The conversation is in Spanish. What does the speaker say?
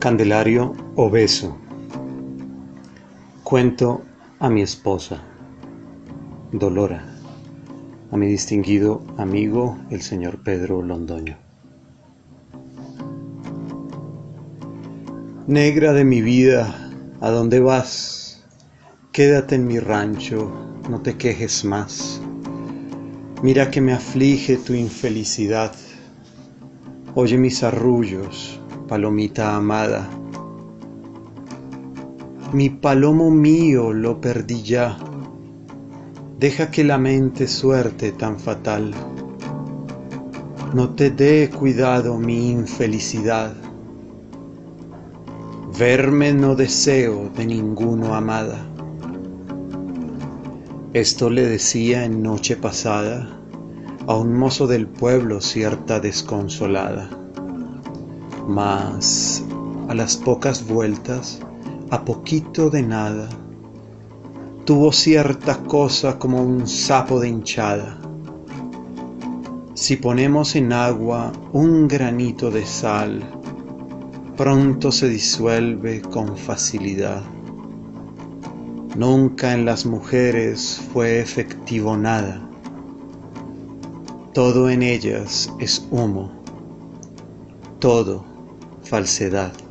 Candelario obeso. Cuento a mi esposa, Dolora, a mi distinguido amigo, el señor Pedro Londoño. Negra de mi vida, ¿a dónde vas? Quédate en mi rancho, no te quejes más. Mira que me aflige tu infelicidad. Oye mis arrullos, palomita amada. Mi palomo mío lo perdí ya. Deja que lamente suerte tan fatal. No te dé cuidado mi infelicidad. Verme no deseo de ninguno amada. Esto le decía en noche pasada a un mozo del pueblo cierta desconsolada. Mas a las pocas vueltas, a poquito de nada, tuvo cierta cosa como un sapo de hinchada. Si ponemos en agua un granito de sal, pronto se disuelve con facilidad. Nunca en las mujeres fue efectivo nada. Todo en ellas es humo, todo falsedad.